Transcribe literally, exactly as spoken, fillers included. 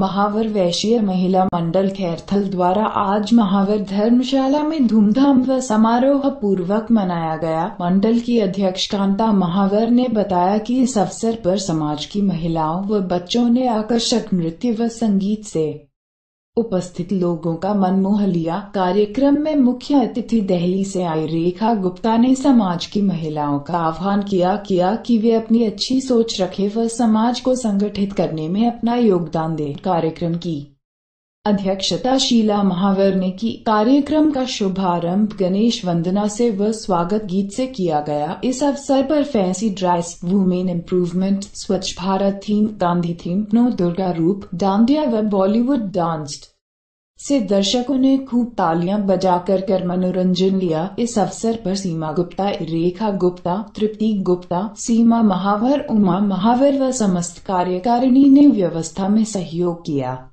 महावर वैश्य महिला मंडल खैरथल द्वारा आज महावर धर्मशाला में धूमधाम व समारोह पूर्वक मनाया गया। मंडल की अध्यक्ष कांता महावर ने बताया कि इस अवसर पर समाज की महिलाओं व बच्चों ने आकर्षक नृत्य व संगीत से उपस्थित लोगों का मन मोह लिया। कार्यक्रम में मुख्य अतिथि दिल्ली से आई रेखा गुप्ता ने समाज की महिलाओं का आह्वान किया किया कि वे अपनी अच्छी सोच रखें व समाज को संगठित करने में अपना योगदान दें। कार्यक्रम की अध्यक्षता शीला महावर ने की। कार्यक्रम का शुभारंभ गणेश वंदना से व स्वागत गीत से किया गया। इस अवसर पर fancy dress, women improvement, Swachh Bharat theme, Gandhi theme, नौ दुर्गा रूप, डांडिया व बॉलीवुड डांस से दर्शकों ने खूब तालियां बजाकर कर मनोरंजन लिया। इस अवसर पर सीमा गुप्ता, रेखा गुप्ता, तृप्ति गुप्ता, सीमा महावर, उमा महावर व समस्त कार्यकारिणी ने व्यवस्था में सहयोग किया।